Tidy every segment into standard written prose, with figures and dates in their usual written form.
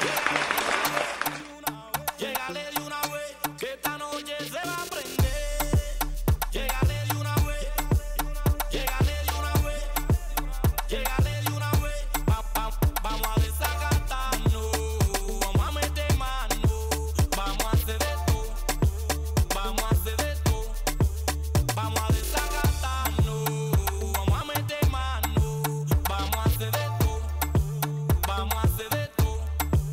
Llégale de una vez, que esta noche se va a prender. Llégale de una vez, llégale de una vez, llégale de una vez. Vamos a desacatarnos, vamos a meter mano, vamos a hacer de todo, vamos a hacer de todo. Vamos a desacatarnos, vamos a meter mano, vamos a hacer de todo, vamos a hacer de todo.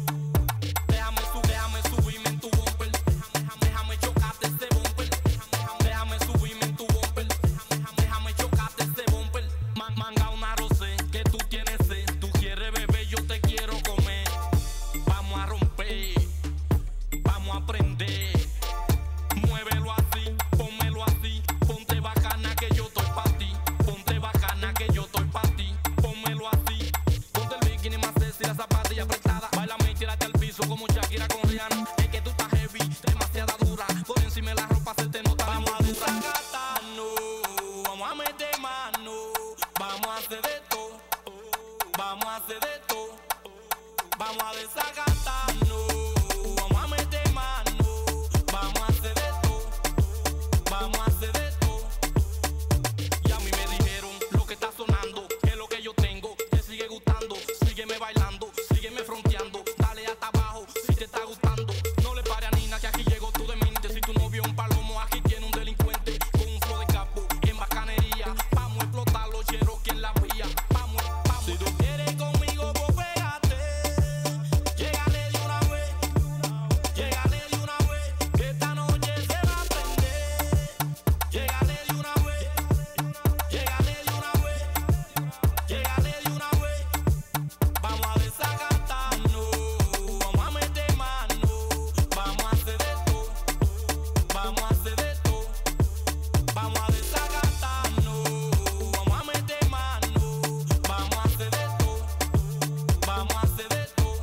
Déjame subirme en tu bumper, déjame chocarte ese bumper, déjame subirme en tu bumper, déjame chocarte ese bumper. Manga una rosé, que tú tienes sed, tú quieres beber, yo te quiero comer. Vamos a romper, vamos a prender. Muévelo así, pónmelo así, ponte bacana que yo estoy pa' ti, ponte bacana que yo estoy pa' ti, pónmelo así. Ponte el bikini más sexy, la zapatilla apretada, bailame y tírate al piso como Shakira con Rihanna. Es que tú estás heavy, demasiada dura, por encima de la ropa se te nota. Vamos a desacatarnos, vamos a meter mano, vamos a hacer de todo, vamos a hacer de todo, vamos a desacatarnos, vamos a meter mano, vamos a hacer de todo, vamos a hacer de todo. Y a mí me dijeron lo que está sonando es lo que yo tengo, te sigue gustando, sígueme bailando, sígueme fronteando, dale hasta abajo si te está gustando. No le pare a Nina que aquí llegó tu demente, si tu novio es un palomo aquí tiene un delincuente con un flow de capo en bacanería. Vamos a explotar los Cherokee en la vía, vamos. Si tú quieres conmigo pues pégate, llégale de una vez, llégale de una vez, que esta noche se va a prender. Llégale de una vez, llégale de una vez, llégale de una vez. Vamos a desacatarnos, vamos a meter mano, vamos a hacer de todo, vamos a hacer de todo. Vamos a desacatarnos, vamos a meter mano, vamos a hacer de todo, vamos a hacer de todo.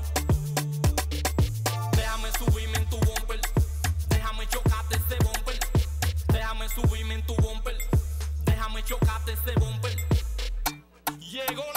Déjame subirme en tu bumper, déjame chocarte ese bumper, déjame subirme en tu bumper, déjame chocarte ese bumper. Llegó